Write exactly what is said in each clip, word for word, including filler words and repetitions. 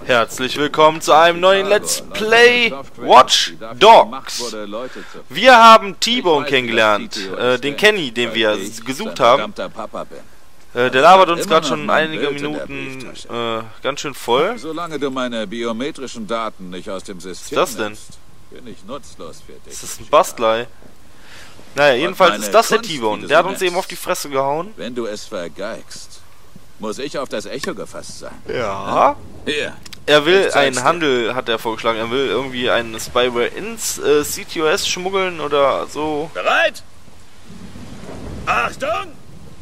Herzlich willkommen zu einem neuen Let's Play Watch Dogs. Wir haben T-Bone kennengelernt, äh, den Kenny, den wir gesucht haben. Äh, der labert uns gerade schon einige Minuten äh, ganz schön voll. Solange du meine biometrischen Daten nicht aus dem System Was ist das denn? bin ich nutzlos für dich. Das ist ein Bastlei. Naja, jedenfalls ist das der T-Bone. Der hat uns eben auf die Fresse gehauen. Wenn du es vergeigst, muss ich auf das Echo gefasst sein. Ja. Hier. Er will einen Handel, hat er vorgeschlagen. Er will irgendwie einen Spyware ins äh, C T O S schmuggeln oder so. Bereit? Achtung!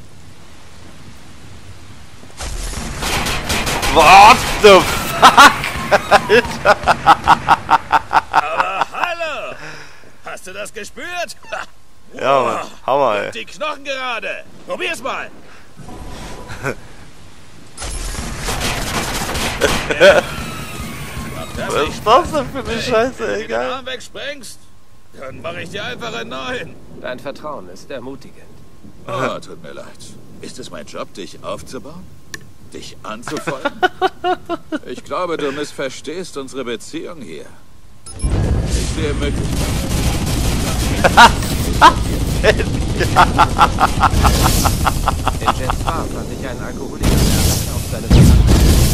What the fuck? Alter. Aber hallo! Hast du das gespürt? Ja, Mann. Hammer, ey. Die Knochen gerade. Probier's mal. Was ist das denn für eine Scheiße, Wenn du den egal. Arm wegsprengst, dann mache ich dir einfach einen neuen. Dein Vertrauen ist ermutigend. Oh, tut mir leid. Ist es mein Job, dich aufzubauen? Dich anzufeuern? Ich glaube, du missverstehst unsere Beziehung hier. Ich sehe Möglichkeiten. In Jets Bar fand ich einen Alkoholiker, der allein auf seine Verhandlung.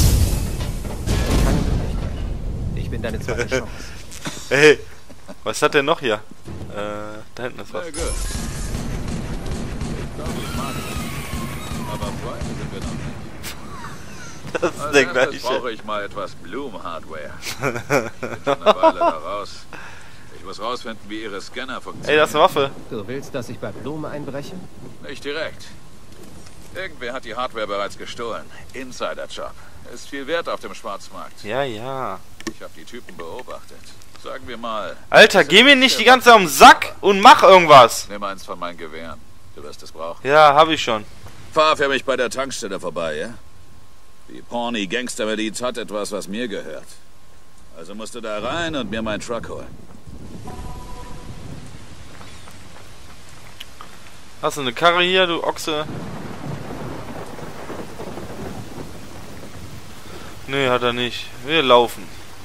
Keine Möglichkeit. Ich bin deine zweite Chance. Hey, was hat der noch hier? Äh, da hinten ist was. Sehr gut. Ich glaube, ich mag das. Aber Freunde sind wir noch nicht. Das ist Als der erstes gleiche. brauche ich mal etwas Bloom-Hardware. Ich bin schon eine Weile da raus. Ich muss rausfinden, wie ihre Scanner funktionieren. Ey, das ist eine Waffe. Du willst, dass ich bei Blume einbreche? Nicht direkt. Irgendwer hat die Hardware bereits gestohlen. Insider-Job. Ist viel wert auf dem Schwarzmarkt. Ja, ja. Ich habe die Typen beobachtet. Sagen wir mal... Alter, geh mir nicht die ganze Zeit um den Sack und mach irgendwas. Nimm eins von meinen Gewehren. Du wirst es brauchen. Ja, hab ich schon. Fahr für mich bei der Tankstelle vorbei, ja? Die Pawnee Gangster Miliz hat etwas, was mir gehört. Also musst du da rein und mir meinen Truck holen. Hast du eine Karre hier, du Ochse? Nee, hat er nicht. Wir laufen.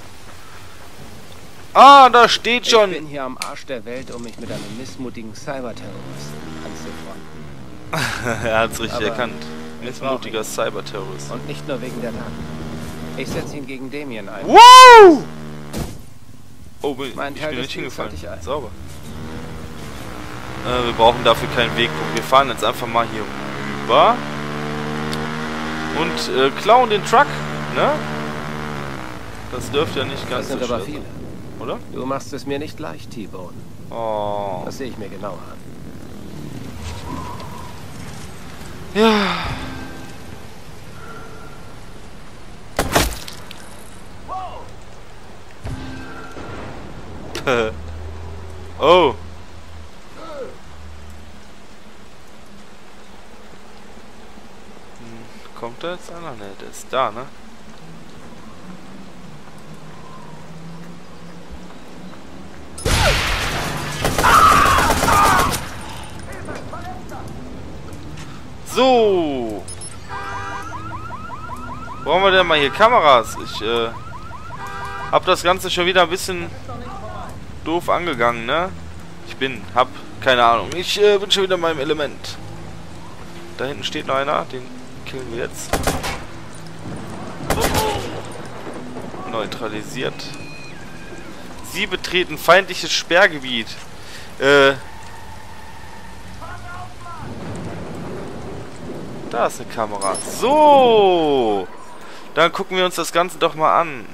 Ah, da steht schon. Ich bin hier am Arsch der Welt, um mich mit einem missmutigen Cyberterroristen anzufreunden. Er hat's richtig Aber erkannt. Missmutiger Cyberterrorist. Und nicht nur wegen der Daten. Ich setze ihn gegen Damien ein. Woo! Oh, bin, Mein ich Teil bin des nicht Deals hingefallen. halte ich ein. Sauber. Äh, wir brauchen dafür keinen Wegpunkt. Wir fahren jetzt einfach mal hier rüber. Und äh, klauen den Truck, ne? Das dürfte ja nicht ganz Das sind so aber schwer viele. sein, oder? Du machst es mir nicht leicht, T-Bone. Oh. Das sehe ich mir genauer an. Ja. Oh. Hm, kommt da jetzt einer? Ne, der ist da, ne? So. Brauchen wir denn mal hier Kameras? Ich äh, hab das Ganze schon wieder ein bisschen doof angegangen, ne? Ich bin, hab, keine Ahnung. Ich äh, bin schon wieder in meinem Element. Da hinten steht noch einer, den killen wir jetzt. Neutralisiert. Sie betreten feindliches Sperrgebiet. Äh. Da ist eine Kamera. So. Dann gucken wir uns das Ganze doch mal an.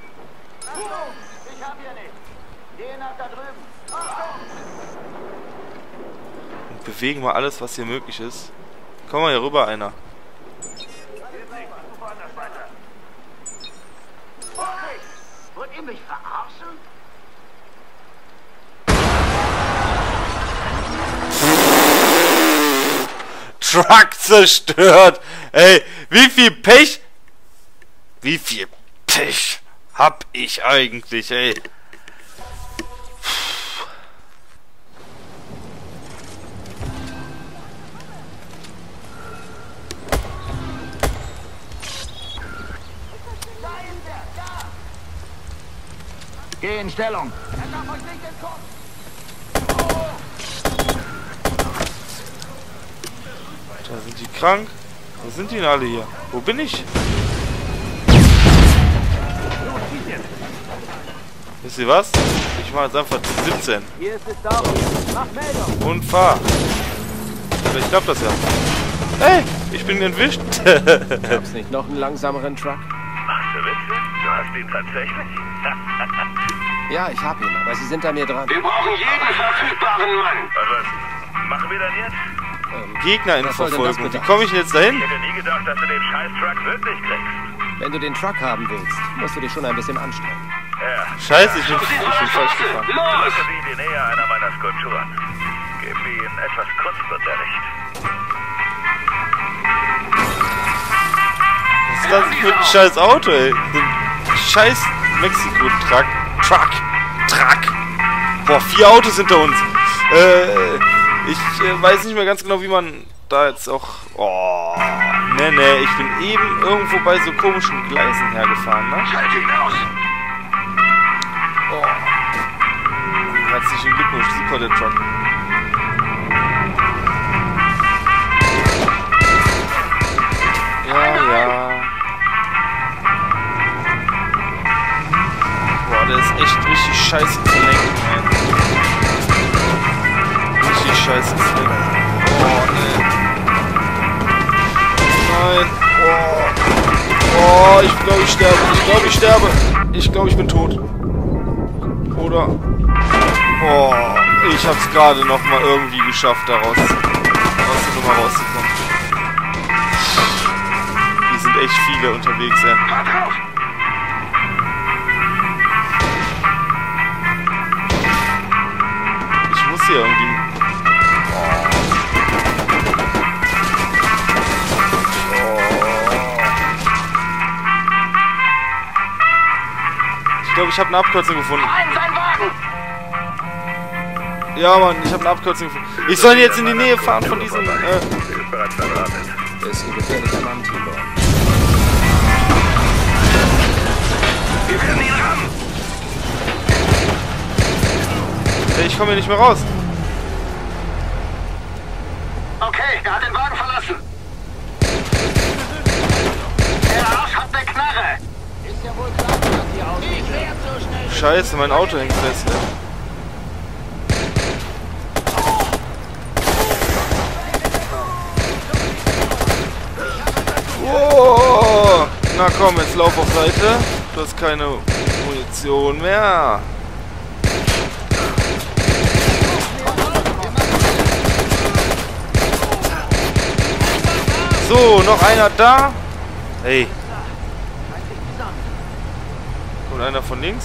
Und bewegen wir alles, was hier möglich ist. Komm mal hier rüber, einer. Wollt ihr mich verarschen? Truck zerstört. Ey, wie viel Pech? Wie viel Pech hab ich eigentlich, ey? Geh in Stellung. Da sind die krank. Wo sind die denn alle hier? Wo bin ich? Wisst ihr was? Ich mache jetzt einfach siebzehn. Hier ist es da. Mach Meldung. Und fahr. Vielleicht klappt das ja. Hey, ich bin entwischt. Gab's nicht noch einen langsameren Truck? Machst du Witze? Du hast ihn tatsächlich? Ja, ich hab ihn, aber sie sind an mir dran. Wir brauchen jeden verfügbaren Mann. Was, was machen wir denn jetzt? Ähm, Gegner in was soll denn das Verfolgung. Wie bedeuten? komme ich denn jetzt dahin? Ich hätte nie gedacht, dass du den Scheiß-Truck wirklich kriegst. Wenn du den Truck haben willst, musst du dich schon ein bisschen anstrengen. Ja. Scheiße, ich bin, ich bin falsch gefahren. Los! Drücken Sie in die Nähe einer meiner Skulpturen. Geben wir Ihnen etwas Kunstunterricht. Was ist das für ein scheiß Auto, ey? So ein scheiß Mexiko-Truck. Truck. Truck. Boah, vier Autos hinter uns. Äh, ich äh, weiß nicht mehr ganz genau, wie man da jetzt auch... Oh, ne, ne, ich bin eben irgendwo bei so komischen Gleisen hergefahren, ne? Schalt ihn aus! Oh. Herzlichen Glückwunsch, super der Truck. Ja, ja. Boah, der ist echt richtig scheiße zu lenken, ey. Richtig scheiße zu lenken. Oh, ne. Nein. Oh. Oh, ich glaube, ich sterbe. Ich glaube, ich sterbe. Ich glaube, ich bin tot. Oder? Oh, ich hab's gerade noch mal irgendwie geschafft, daraus aus der Nummer rauszukommen. Hier sind echt viele unterwegs, ey. Fahr drauf! Ich muss hier irgendwie... Oh. Ich glaube, ich habe eine Abkürzung gefunden. Ein, sein Wagen! Ja, Mann, ich habe eine Abkürzung gefunden. Ich soll jetzt in die Nähe fahren von diesen... Äh, Sie ist bereits verraten. Ist ein gefährlicher Mann, Tibor. Wir werden ihn rammen! ey, ich komme hier nicht mehr raus. Okay, er hat den Wagen verlassen. Der Arsch hat eine Knarre. Ist ja wohl klar, dass die Autos nicht werden so schnell. Scheiße, mein Auto hängt fest, ey. Oh, na komm, jetzt lauf auf Seite. Du hast keine Munition mehr. So, noch einer da. Hey. Und einer von links.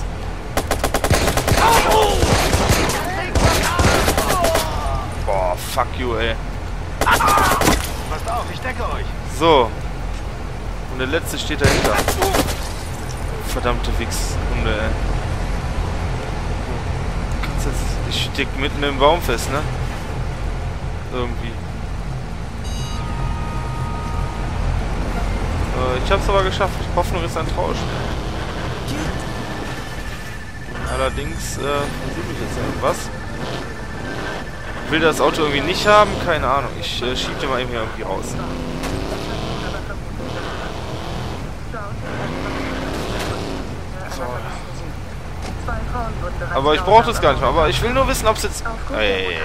Boah, fuck you, ey. Passt auf, ich decke euch. So. Und der letzte steht dahinter. Verdammte Wichshunde, ey. Kannst jetzt, ich steck mitten im Baum fest, ne? Irgendwie. Äh, ich hab's aber geschafft. Hoffnung ist ein Tausch. Allerdings, äh, versuche ich jetzt irgendwas. Will das Auto irgendwie nicht haben? Keine Ahnung. Ich äh, schieb den mal eben hier irgendwie raus. Aber ich brauche das gar nicht mehr. Aber ich will nur wissen, ob es jetzt... Ey.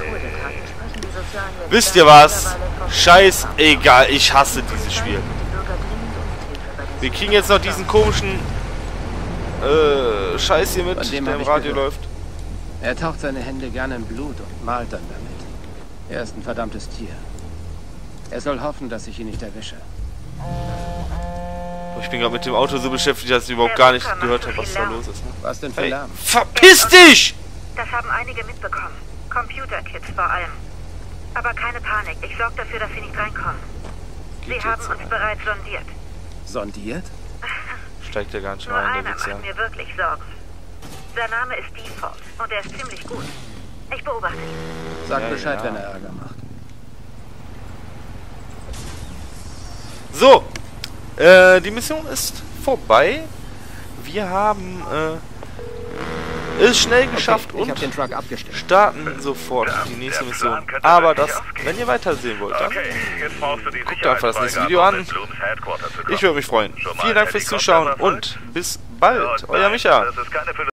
Wisst ihr was? Scheiß egal. Ich hasse dieses Spiel. Wir kriegen jetzt noch diesen komischen äh, Scheiß hier mit, der im Radio läuft. Er taucht seine Hände gerne in Blut und malt dann damit. Er ist ein verdammtes Tier. Er soll hoffen, dass ich ihn nicht erwische. Ich bin gerade mit dem Auto so beschäftigt, dass ich überhaupt gar nicht gehört habe, was da los ist. Ne? Was denn für Hey, Lärm? verpiss dich! Das haben einige mitbekommen. Computerkids vor allem. Aber keine Panik. Ich sorge dafür, dass sie nicht reinkommen. Sie Geht haben jetzt, uns äh, bereits sondiert. Sondiert? Steigt ja gar nicht Nur rein, einer der Witz, ja. macht mir wirklich Sorgen. Sein Name ist Default und er ist ziemlich gut. Ich beobachte ihn. Sag Ja, Bescheid, ja. wenn er Ärger macht. So, äh, die Mission ist vorbei. Wir haben, äh, Ist schnell geschafft Okay, ich hab und den Truck abgestellt. starten sofort die nächste Mission. Aber das, wenn ihr weitersehen wollt, dann guckt einfach das nächste Video an. Ich würde mich freuen. Vielen Dank fürs Zuschauen und bis bald. Euer Micha.